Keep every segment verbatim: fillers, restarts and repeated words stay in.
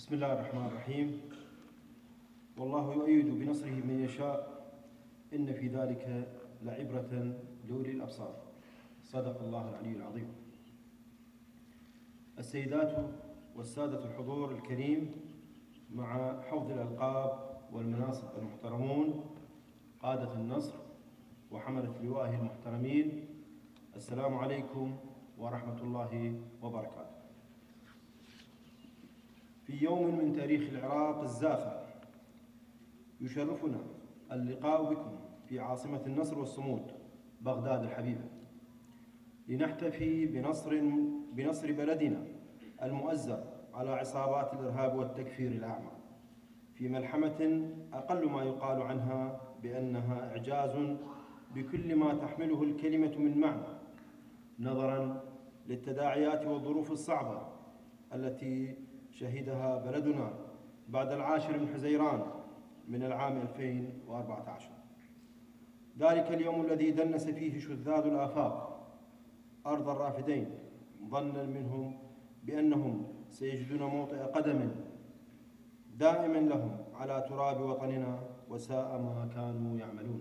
بسم الله الرحمن الرحيم. والله يؤيد بنصره من يشاء إن في ذلك لعبرة لأولي الأبصار. صدق الله العلي العظيم. السيدات والسادة الحضور الكريم، مع حوض الألقاب والمناصب المحترمون، قادة النصر وحملة لوائه المحترمين، السلام عليكم ورحمة الله وبركاته. في يوم من تاريخ العراق الزاخر يشرفنا اللقاء بكم في عاصمة النصر والصمود بغداد الحبيبة، لنحتفي بنصر بنصر بلدنا المؤزر على عصابات الإرهاب والتكفير الأعمى، في ملحمة أقل ما يقال عنها بأنها إعجاز بكل ما تحمله الكلمة من معنى، نظراً للتداعيات والظروف الصعبة التي شهدها بلدنا بعد العاشر من حزيران من العام ألفين وأربعة عشر، ذلك اليوم الذي دنس فيه شذاذ الآفاق أرض الرافدين ظنا منهم بأنهم سيجدون موطئ قدم دائما لهم على تراب وطننا، وساء ما كانوا يعملون.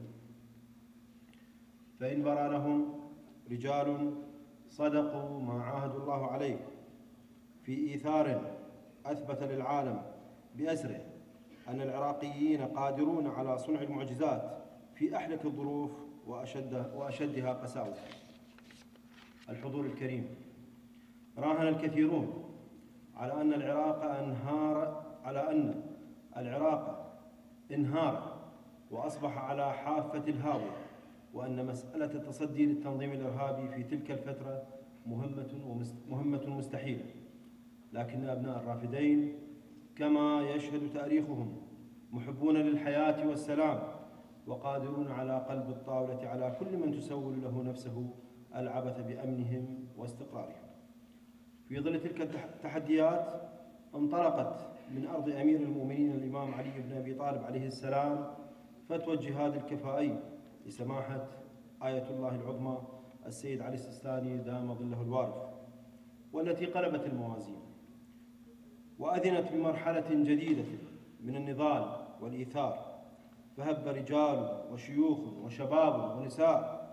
فإن برا لهم رجال صدقوا ما عاهدوا الله عليه في إيثار أثبت للعالم بأسره أن العراقيين قادرون على صنع المعجزات في أحلك الظروف وأشد وأشدها قساوة. الحضور الكريم، راهن الكثيرون على أن العراق انهار على أن العراق انهار وأصبح على حافة الهاوية، وأن مسألة التصدي للتنظيم الإرهابي في تلك الفترة مهمة مهمة مستحيلة. لكن أبناء الرافدين كما يشهد تاريخهم محبون للحياة والسلام، وقادرون على قلب الطاولة على كل من تسول له نفسه العبث بأمنهم واستقرارهم. في ظل تلك التحديات انطلقت من أرض أمير المؤمنين الإمام علي بن أبي طالب عليه السلام فتوى الجهاد الكفائي لسماحة آية الله العظمى السيد علي السيستاني دام ظله الوارف، والتي قلبت الموازين وأذنت بمرحلة جديدة من النضال والإيثار، فهب رجال وشيوخ وشباب ونساء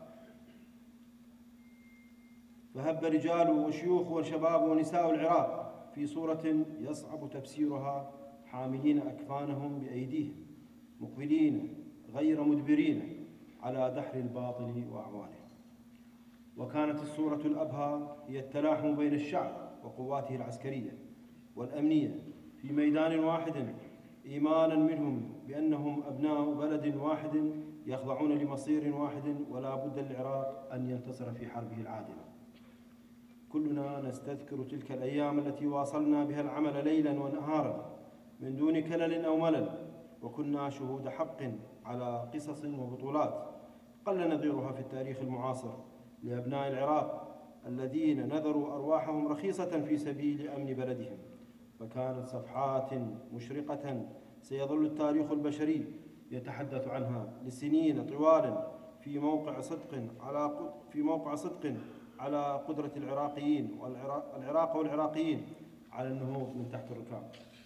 فهب رجال وشيوخ وشباب ونساء العراق في صورة يصعب تفسيرها، حاملين أكفانهم بأيديهم مقبلين غير مدبرين على دحر الباطل وأعوانه. وكانت الصورة الأبهى هي التلاحم بين الشعب وقواته العسكرية والأمنية في ميدان واحد، إيمانا منهم بأنهم أبناء بلد واحد يخضعون لمصير واحد، ولا بد للعراق أن ينتصر في حربه العادلة. كلنا نستذكر تلك الأيام التي واصلنا بها العمل ليلا ونهارا من دون كلل أو ملل، وكنا شهود حق على قصص وبطولات قل نظيرها في التاريخ المعاصر لأبناء العراق الذين نذروا أرواحهم رخيصة في سبيل أمن بلدهم. فكانت صفحات مشرقة سيظل التاريخ البشري يتحدث عنها لسنين طوال في موقع صدق على في موقع صدق على قدرة العراقيين والعراق والعراقيين على النهوض من تحت الركام.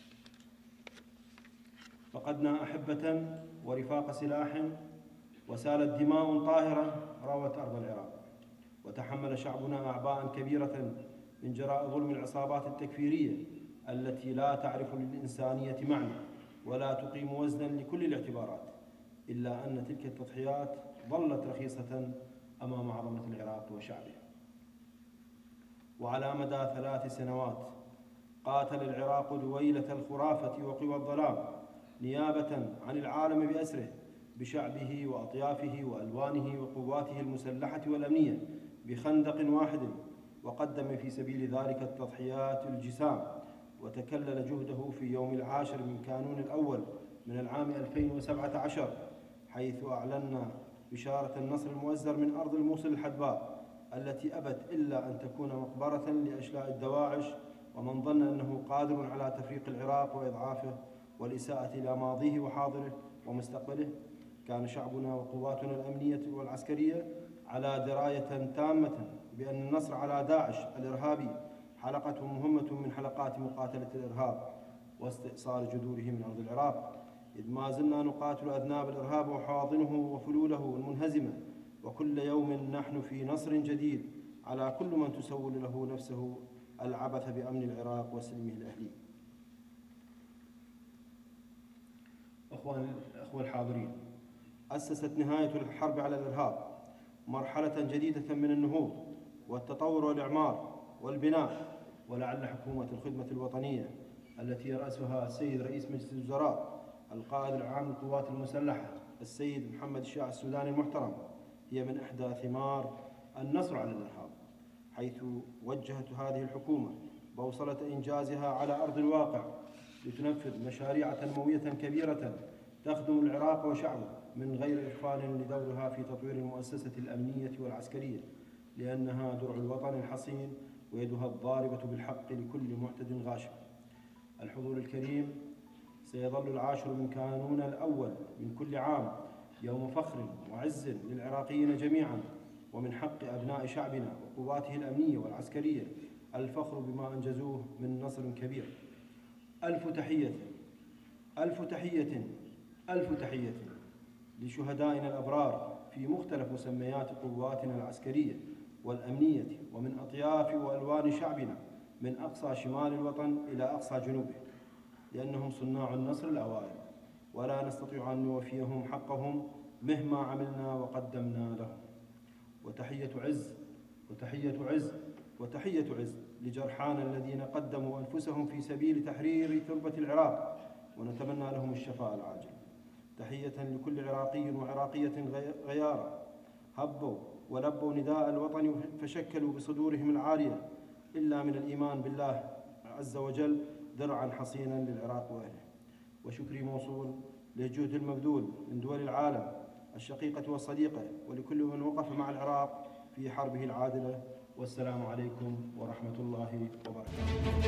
فقدنا أحبة ورفاق سلاح، وسالت دماء طاهرة روت أرض العراق، وتحمل شعبنا أعباء كبيرة من جراء ظلم العصابات التكفيرية التي لا تعرف للإنسانية معنى ولا تقيم وزنا لكل الاعتبارات، إلا أن تلك التضحيات ظلت رخيصة أمام عظمة العراق وشعبه. وعلى مدى ثلاث سنوات قاتل العراق دويلة الخرافة وقوى الظلام نيابة عن العالم بأسره بشعبه وأطيافه وألوانه وقواته المسلحة والأمنية بخندق واحد، وقدم في سبيل ذلك التضحيات الجسام، وتكلل جهده في يوم العاشر من كانون الأول من العام ألفين وسبعة عشر، حيث أعلنا بشارة النصر المؤزر من أرض الموصل الحدباء التي أبت إلا أن تكون مقبرة لأشلاء الدواعش، ومن ظن أنه قادر على تفريق العراق وإضعافه والإساءة إلى ماضيه وحاضره ومستقبله. كان شعبنا وقواتنا الأمنية والعسكرية على دراية تامة بأن النصر على داعش الإرهابي حلقته مهمة من حلقات مقاتلة الإرهاب، واستئصال جذوره من أرض العراق، إذ ما زلنا نقاتل أذناب الإرهاب وحواضنه وفلوله المنهزمة، وكل يوم نحن في نصر جديد على كل من تسول له نفسه العبث بأمن العراق وسلمه الأهلي. أخوان الأخوة الحاضرين، أسست نهاية الحرب على الإرهاب مرحلة جديدة من النهوض والتطور والإعمار والبناء، ولعل حكومة الخدمة الوطنية التي يرأسها السيد رئيس مجلس الوزراء القائد العام للقوات المسلحة السيد محمد الشاع السوداني المحترم هي من إحدى ثمار النصر على الإرهاب، حيث وجهت هذه الحكومة بوصلة إنجازها على أرض الواقع لتنفذ مشاريع تنموية كبيرة تخدم العراق وشعبه من غير إغفال لدورها في تطوير المؤسسة الأمنية والعسكرية، لأنها درع الوطن الحصين ويدها الضاربة بالحق لكل معتد غاشم. الحضور الكريم، سيظل العاشر من كانون الأول من كل عام يوم فخر وعز للعراقيين جميعا، ومن حق أبناء شعبنا وقواته الأمنية والعسكرية الفخر بما أنجزوه من نصر كبير. ألف تحية ألف تحية ألف تحية لشهدائنا الأبرار في مختلف مسميات قواتنا العسكرية والأمنية ومن أطياف وألوان شعبنا من أقصى شمال الوطن إلى أقصى جنوبه، لأنهم صناع النصر الأوائل، ولا نستطيع أن نوفيهم حقهم مهما عملنا وقدمنا لهم. وتحية عز وتحية عز وتحية عز لجرحانا الذين قدموا أنفسهم في سبيل تحرير تربة العراق، ونتمنى لهم الشفاء العاجل. تحية لكل عراقي وعراقية غيارى هبوا ولبوا نداء الوطن فشكلوا بصدورهم العارية إلا من الإيمان بالله عز وجل درعا حصينا للعراق وأهله. وشكري موصول للجهد المبذول من دول العالم الشقيقة والصديقة ولكل من وقف مع العراق في حربه العادلة. والسلام عليكم ورحمة الله وبركاته.